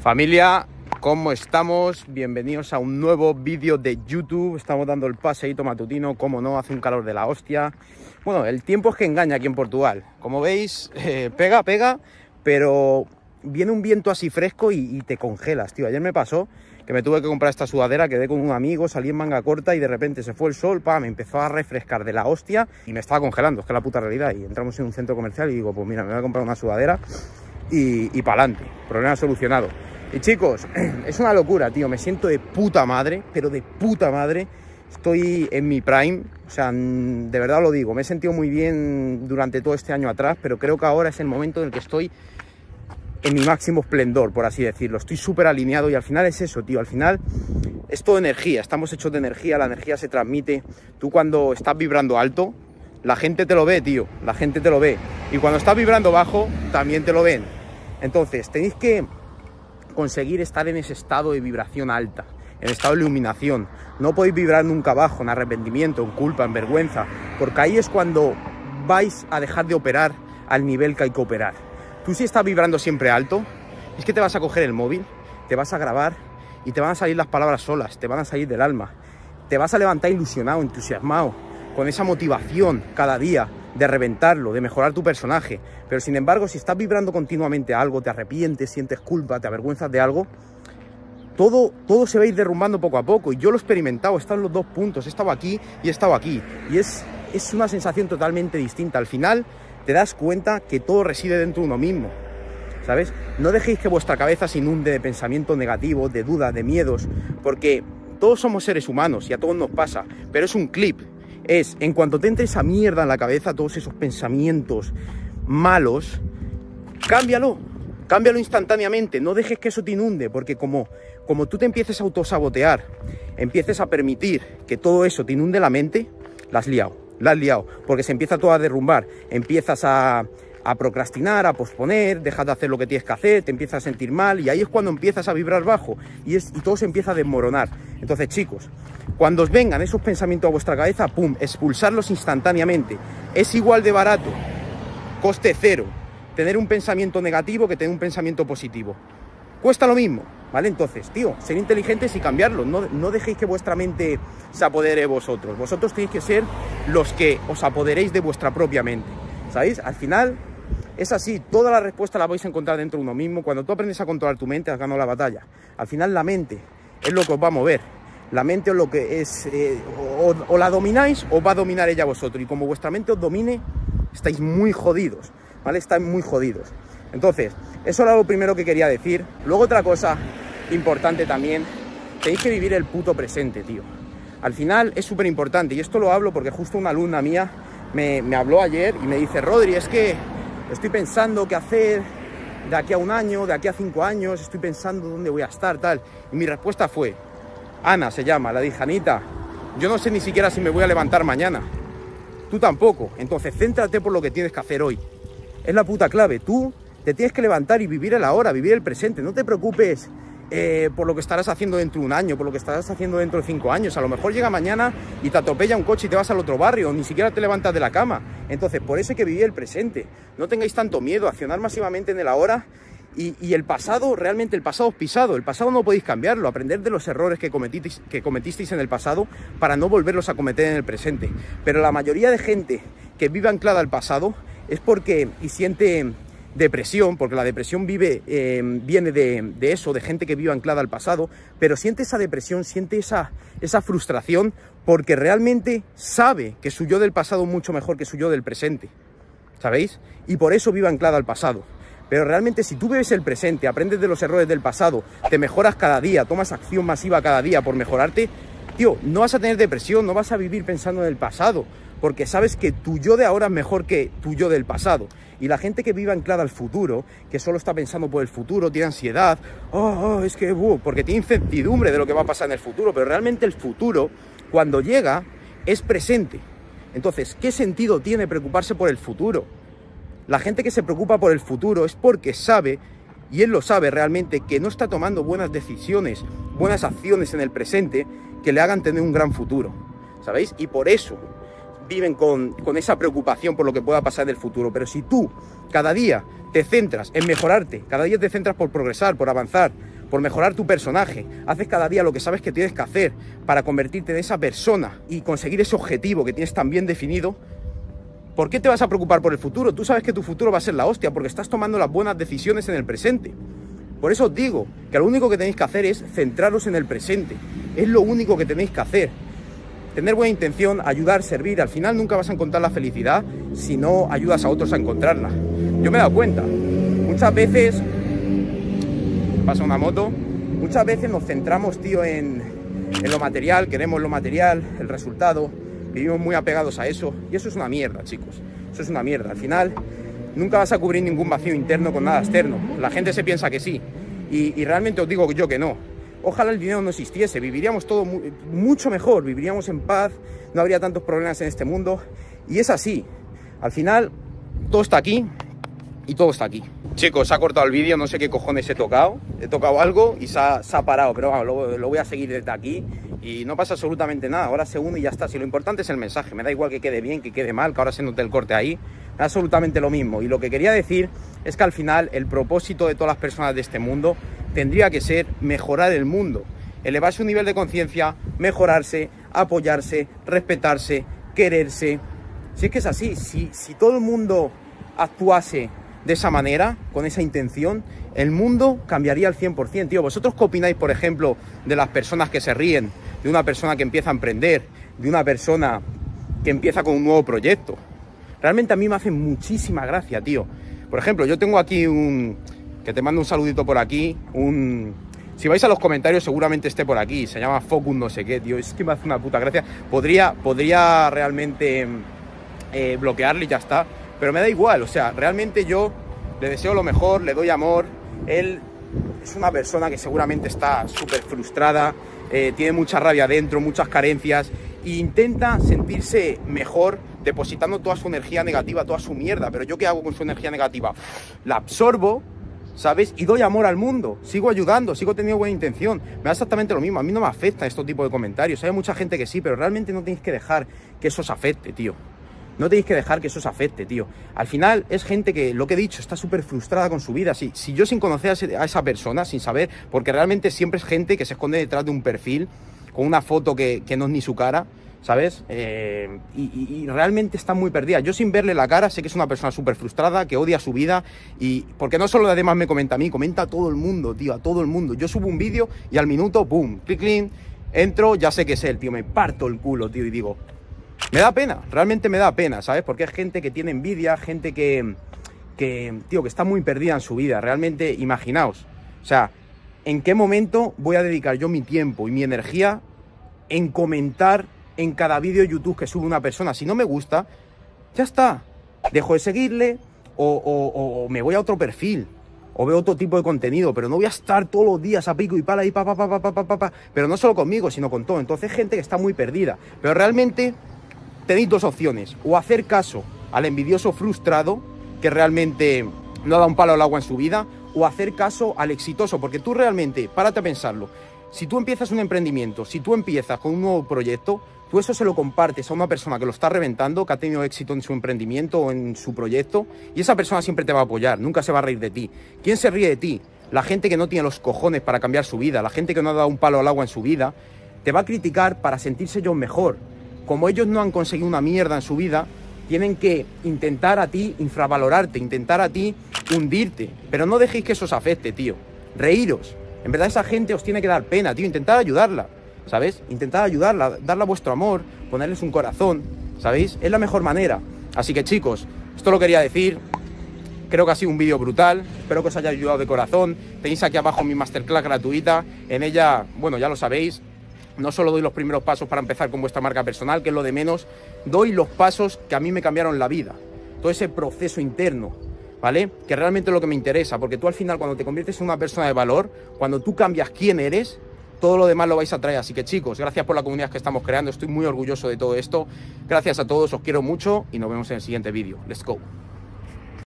Familia, ¿cómo estamos? Bienvenidos a un nuevo vídeo de YouTube. Estamos dando el paseíto matutino, como no, hace un calor de la hostia. Bueno, el tiempo es que engaña aquí en Portugal. Como veis, pega, pero viene un viento así fresco y te congelas, tío. Ayer me pasó que me tuve que comprar esta sudadera, quedé con un amigo, salí en manga corta y de repente se fue el sol, me empezó a refrescar de la hostia y me estaba congelando, es que es la puta realidad. Y entramos en un centro comercial y digo, pues mira, me voy a comprar una sudadera y para adelante, problema solucionado. Y chicos, es una locura, tío, me siento de puta madre, pero de puta madre. Estoy en mi prime, o sea, de verdad lo digo, me he sentido muy bien durante todo este año atrás, pero creo que ahora es el momento en el que estoy en mi máximo esplendor, por así decirlo. Estoy súper alineado y al final es eso, tío, al final es todo energía, estamos hechos de energía, la energía se transmite. Tú cuando estás vibrando alto, la gente te lo ve, tío, la gente te lo ve. Y cuando estás vibrando bajo, también te lo ven. Entonces, tenéis que conseguir estar en ese estado de vibración alta, en estado de iluminación. No podéis vibrar nunca bajo, en arrepentimiento, en culpa, en vergüenza, porque ahí es cuando vais a dejar de operar al nivel que hay que operar. Tú si estás vibrando siempre alto, es que te vas a coger el móvil, te vas a grabar y te van a salir las palabras solas, te van a salir del alma. Te vas a levantar ilusionado, entusiasmado, con esa motivación cada día de reventarlo, de mejorar tu personaje. Pero sin embargo, si estás vibrando continuamente algo, te arrepientes, sientes culpa, te avergüenzas de algo, todo se va a ir derrumbando poco a poco. Y yo lo he experimentado, he estado en los dos puntos, he estado aquí y he estado aquí. Y es una sensación totalmente distinta. Al final te das cuenta que todo reside dentro de uno mismo, ¿sabes? No dejéis que vuestra cabeza se inunde de pensamientos negativos, de dudas, de miedos, porque todos somos seres humanos y a todos nos pasa, pero es un clip. En cuanto te entre esa mierda en la cabeza, todos esos pensamientos malos, cámbialo instantáneamente. No dejes que eso te inunde, porque como tú te empieces a autosabotear, empieces a permitir que todo eso te inunde la mente, la has liado, porque se empieza todo a derrumbar. Empiezas a procrastinar, a posponer, dejas de hacer lo que tienes que hacer, te empiezas a sentir mal y ahí es cuando empiezas a vibrar bajo y todo se empieza a desmoronar. Entonces, chicos, cuando os vengan esos pensamientos a vuestra cabeza, pum, expulsarlos instantáneamente. Es igual de barato, coste cero, tener un pensamiento negativo que tener un pensamiento positivo. Cuesta lo mismo, ¿vale? Entonces, tío, ser inteligentes y cambiarlo. No dejéis que vuestra mente se apodere de vosotros. Vosotros tenéis que ser los que os apoderéis de vuestra propia mente, ¿sabéis? Al final es así, toda la respuesta la vais a encontrar dentro de uno mismo. Cuando tú aprendes a controlar tu mente, has ganado la batalla. Al final la mente es lo que os va a mover. La mente es lo que es, o la domináis o va a dominar ella a vosotros. Y como vuestra mente os domine, estáis muy jodidos, ¿vale? Estáis muy jodidos. Entonces, eso era lo primero que quería decir. Luego otra cosa importante también, tenéis que vivir el puto presente, tío. Al final es súper importante, y esto lo hablo porque justo una alumna mía me habló ayer y me dice: Rodri, es que estoy pensando qué hacer de aquí a un año, de aquí a 5 años, estoy pensando dónde voy a estar, tal. Y mi respuesta fue, Ana se llama, la dije: Anita, yo no sé ni siquiera si me voy a levantar mañana. Tú tampoco. Entonces céntrate por lo que tienes que hacer hoy. Es la puta clave. Tú te tienes que levantar y vivir el ahora, vivir el presente. No te preocupes por lo que estarás haciendo dentro de un año, por lo que estarás haciendo dentro de 5 años. A lo mejor llega mañana y te atropella un coche y te vas al otro barrio, ni siquiera te levantas de la cama. Entonces, por eso hay que vivir el presente. No tengáis tanto miedo, accionar masivamente en el ahora. Y el pasado, realmente el pasado es pisado. El pasado no podéis cambiarlo. Aprender de los errores que cometisteis en el pasado para no volverlos a cometer en el presente. Pero la mayoría de gente que vive anclada al pasado es porque siente depresión, porque la depresión viene de eso, de gente que vive anclada al pasado, pero siente esa depresión, siente esa frustración porque realmente sabe que su yo del pasado es mucho mejor que su yo del presente, ¿sabéis? Y por eso vive anclada al pasado. Pero realmente si tú vives el presente, aprendes de los errores del pasado, te mejoras cada día, tomas acción masiva cada día por mejorarte, tío, no vas a tener depresión, no vas a vivir pensando en el pasado, porque sabes que tu yo de ahora es mejor que tu yo del pasado. Y la gente que vive anclada al futuro, que solo está pensando por el futuro, tiene ansiedad, es que, porque tiene incertidumbre de lo que va a pasar en el futuro, pero realmente el futuro, cuando llega, es presente. Entonces, ¿qué sentido tiene preocuparse por el futuro? La gente que se preocupa por el futuro es porque sabe, y él lo sabe realmente, que no está tomando buenas decisiones, buenas acciones en el presente que le hagan tener un gran futuro, ¿sabéis? Y por eso viven con esa preocupación por lo que pueda pasar en el futuro. Pero si tú cada día te centras en mejorarte, cada día te centras por progresar, por avanzar, por mejorar tu personaje, haces cada día lo que sabes que tienes que hacer para convertirte en esa persona y conseguir ese objetivo que tienes tan bien definido, ¿por qué te vas a preocupar por el futuro? Tú sabes que tu futuro va a ser la hostia porque estás tomando las buenas decisiones en el presente. Por eso os digo que lo único que tenéis que hacer es centraros en el presente. Es lo único que tenéis que hacer. Tener buena intención, ayudar, servir. Al final nunca vas a encontrar la felicidad si no ayudas a otros a encontrarla. Yo me he dado cuenta. Muchas veces... Pasa una moto. Muchas veces nos centramos, tío, en lo material. Queremos lo material, el resultado. Vivimos muy apegados a eso. Y eso es una mierda, chicos. Eso es una mierda. Al final... nunca vas a cubrir ningún vacío interno con nada externo. La gente se piensa que sí. Y realmente os digo yo que no. Ojalá el dinero no existiese. Viviríamos todo mucho mejor. Viviríamos en paz. No habría tantos problemas en este mundo. Y es así. Al final, todo está aquí. Y todo está aquí. Chicos, se ha cortado el vídeo. No sé qué cojones he tocado. He tocado algo y se ha parado. Pero vamos, lo voy a seguir desde aquí. Y no pasa absolutamente nada. Ahora se une y ya está. Si lo importante es el mensaje. Me da igual que quede bien, que quede mal, que ahora se note el corte ahí. Absolutamente lo mismo. Y lo que quería decir es que al final el propósito de todas las personas de este mundo tendría que ser mejorar el mundo, elevar su nivel de conciencia, mejorarse, apoyarse, respetarse, quererse. Si es que es así, si todo el mundo actuase de esa manera, con esa intención, el mundo cambiaría al 100%, tío. ¿Vosotros qué opináis, por ejemplo, de las personas que se ríen, de una persona que empieza a emprender, de una persona que empieza con un nuevo proyecto? Realmente a mí me hace muchísima gracia, tío. Por ejemplo, yo tengo aquí que te mando un saludito por aquí. Si vais a los comentarios seguramente esté por aquí. Se llama Focus no sé qué, tío. Es que me hace una puta gracia. Podría realmente bloquearle y ya está. Pero me da igual. O sea, realmente yo le deseo lo mejor, le doy amor. Él es una persona que seguramente está súper frustrada. Tiene mucha rabia dentro, muchas carencias. E intenta sentirse mejor depositando toda su energía negativa, toda su mierda. Pero ¿yo qué hago con su energía negativa? La absorbo, ¿sabes? Y doy amor al mundo. Sigo ayudando, sigo teniendo buena intención. Me da exactamente lo mismo. A mí no me afecta este tipo de comentarios. Hay mucha gente que sí, pero realmente no tenéis que dejar que eso os afecte, tío. No tenéis que dejar que eso os afecte, tío. Al final es gente que, lo que he dicho, está súper frustrada con su vida. Si yo sin conocer a esa persona, sin saber, porque realmente siempre es gente que se esconde detrás de un perfil con una foto que no es ni su cara, ¿sabes? Y realmente está muy perdida. Yo sin verle la cara sé que es una persona súper frustrada, que odia su vida. Y porque no solo además me comenta a mí, comenta a todo el mundo, tío, a todo el mundo. Yo subo un vídeo y al minuto, ¡pum!, clic, clic, entro, ya sé que es él, tío. Me parto el culo, tío, y digo, me da pena, realmente me da pena, ¿sabes? Porque es gente que tiene envidia, gente que está muy perdida en su vida. Realmente, imaginaos, o sea, ¿en qué momento voy a dedicar yo mi tiempo y mi energía en comentar en cada vídeo de YouTube que sube una persona? Si no me gusta, ya está. Dejo de seguirle o me voy a otro perfil o veo otro tipo de contenido, pero no voy a estar todos los días a pico y pala y pero no solo conmigo, sino con todo. Entonces, gente que está muy perdida. Pero realmente tenéis dos opciones: o hacer caso al envidioso frustrado que realmente no da un palo al agua en su vida, o hacer caso al exitoso, porque tú realmente, párate a pensarlo, si tú empiezas un emprendimiento, si tú empiezas con un nuevo proyecto, tú eso se lo compartes a una persona que lo está reventando, que ha tenido éxito en su emprendimiento o en su proyecto, y esa persona siempre te va a apoyar, nunca se va a reír de ti. ¿Quién se ríe de ti? La gente que no tiene los cojones para cambiar su vida, la gente que no ha dado un palo al agua en su vida, te va a criticar para sentirse ellos mejor. Como ellos no han conseguido una mierda en su vida, tienen que intentar a ti infravalorarte, intentar a ti hundirte. Pero no dejéis que eso os afecte, tío. Reíros. En verdad esa gente os tiene que dar pena, tío. Intentad ayudarla, ¿sabes? Intentad ayudarla, darle vuestro amor, ponerles un corazón, ¿sabéis? Es la mejor manera. Así que, chicos, esto lo quería decir. Creo que ha sido un vídeo brutal. Espero que os haya ayudado de corazón. Tenéis aquí abajo mi masterclass gratuita. En ella, bueno, ya lo sabéis, no solo doy los primeros pasos para empezar con vuestra marca personal, que es lo de menos, doy los pasos que a mí me cambiaron la vida. Todo ese proceso interno, ¿vale? Que realmente es lo que me interesa, porque tú al final, cuando te conviertes en una persona de valor, cuando tú cambias quién eres, todo lo demás lo vais a traer. Así que, chicos, gracias por la comunidad que estamos creando. Estoy muy orgulloso de todo esto. Gracias a todos, os quiero mucho y nos vemos en el siguiente vídeo. Let's go.